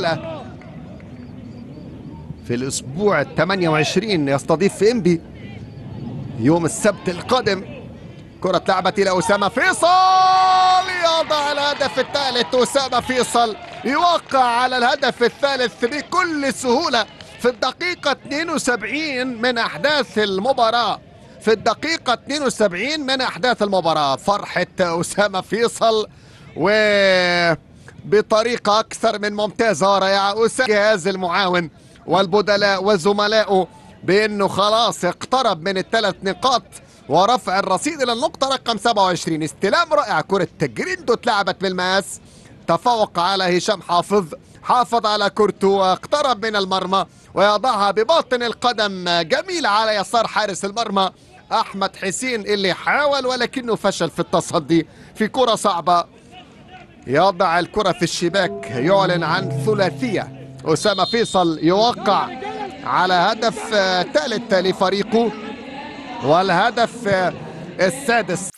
في الأسبوع 28 يستضيف إنبي يوم السبت القادم. كرة لعبت إلى أسامة فيصل، يضع الهدف الثالث. أسامة فيصل يوقع على الهدف الثالث بكل سهولة في الدقيقة 72 من أحداث المباراة. في الدقيقة 72 من أحداث المباراة فرحة أسامة فيصل وبطريقة أكثر من ممتازة ورائعة. جهاز المعاون والبدلاء وزملائه بأنه خلاص اقترب من الثلاث نقاط ورفع الرصيد إلى النقطة رقم 27. استلام رائع، كرة جريندو اتلعبت بالماس، تفوق على هشام حافظ على كورته واقترب من المرمى ويضعها بباطن القدم جميلة على يسار حارس المرمى أحمد حسين اللي حاول ولكنه فشل في التصدي في كرة صعبة. يضع الكرة في الشباك، يعلن عن ثلاثية. أسامة فيصل يوقع على هدف ثالث لفريقه والهدف السادس